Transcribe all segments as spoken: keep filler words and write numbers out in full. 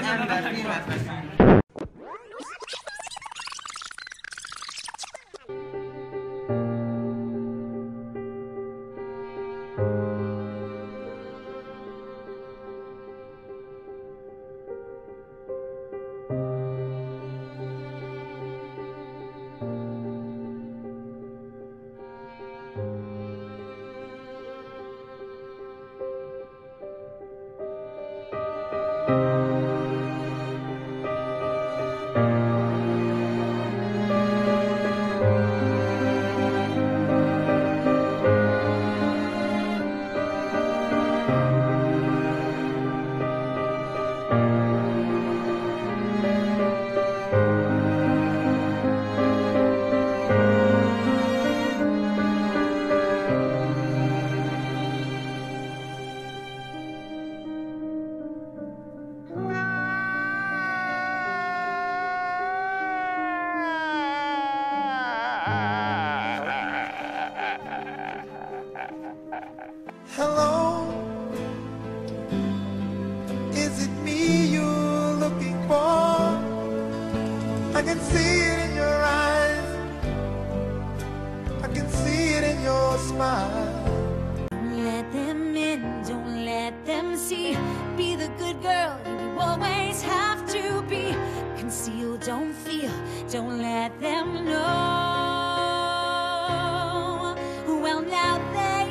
ember filmet veszünk. Hello, is it me you're looking for? I can see it in your eyes, I can see it in your smile. Don't let them in, don't let them see. Be the good girl you always have to be. Conceal, don't feel, don't let them know. Well, now they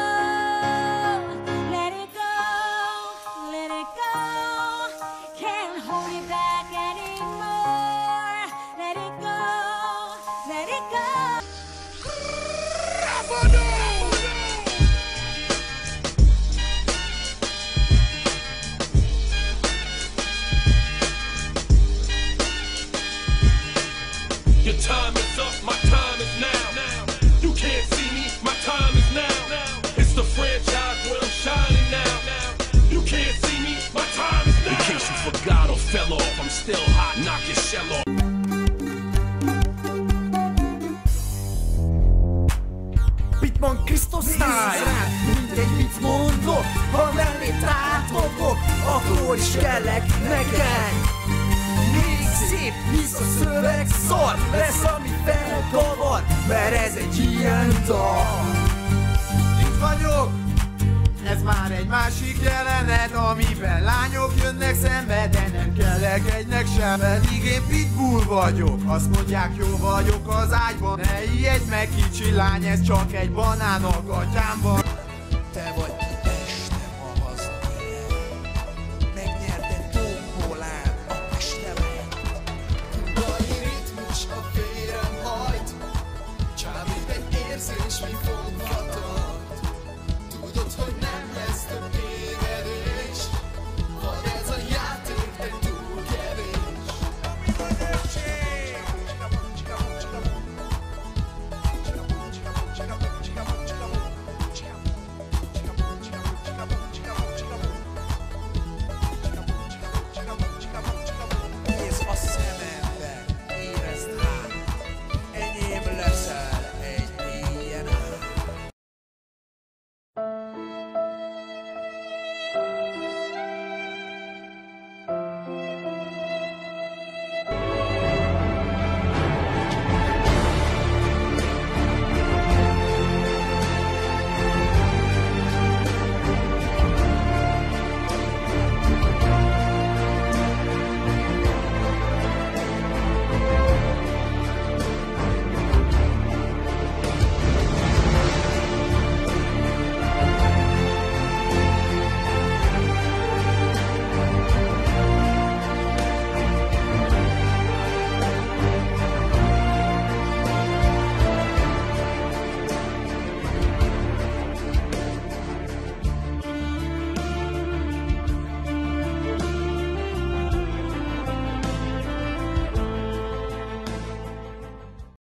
Your time is up, my time is now. You can't see me, my time is now. It's the franchise where I'm shining now. You can't see me, my time is now. In case you forgot or fell off, I'm still hot, knock your shell off. Pitman Krisztus style. Mindegy mit mondok, ha mellét átmogok, akkor is kellek neked. Még szép, hisz a szöveg szar, lesz ami felkavar, mert ez egy ilyen dal. Itt vagyok, ez már egy másik jelenet, amiben lányok jönnek szembe, de nem kellek egynek sem. Pedig én pitbull vagyok, azt mondják jó vagyok az ágyban. Ne ijedj meg kicsi lány, ez csak egy banán a gatyámban. Te vagy